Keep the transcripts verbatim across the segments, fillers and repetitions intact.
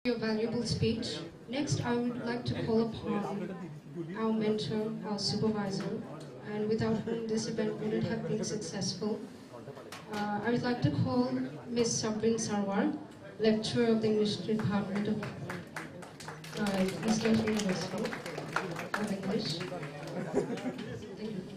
Your valuable speech. Next, I would like to call upon our mentor, our supervisor, and without whom this event wouldn't have been successful. Uh, I would like to call Miz Sabrin Sarwar, lecturer of the English Department of uh, East Coast University of English. Thank you.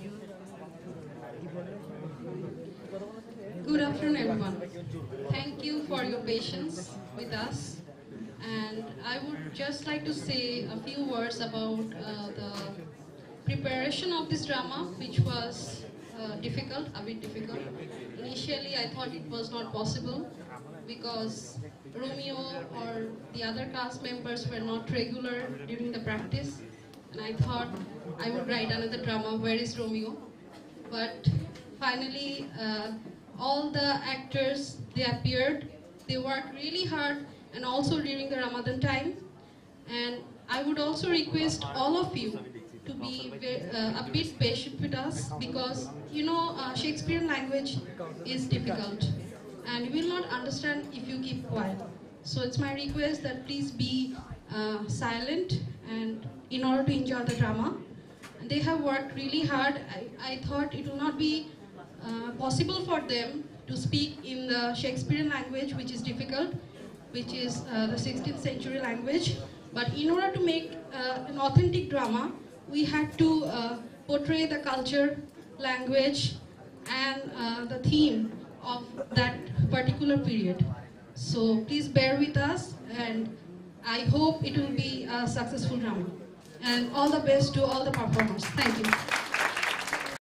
Good afternoon, everyone. Thank you for your patience with us. And I would just like to say a few words about uh, the preparation of this drama, which was uh, difficult, a bit difficult. Initially, I thought it was not possible because Romeo or the other cast members were not regular during the practice. And I thought I would write another drama, Where is Romeo? But finally, uh, all the actors, they appeared, they worked really hard, and also during the Ramadan time. And I would also request all of you to be very, uh, a bit patient with us, because you know uh, Shakespearean language is difficult and you will not understand if you keep quiet. So it's my request that please be uh, silent and in order to enjoy the drama. And they have worked really hard. I, I thought it will not be uh, possible for them to speak in the Shakespearean language, which is difficult, which is uh, the sixteenth century language. But in order to make uh, an authentic drama, we had to uh, portray the culture, language, and uh, the theme of that particular period. So please bear with us, and I hope it will be a successful drama. And all the best to all the performers. Thank you.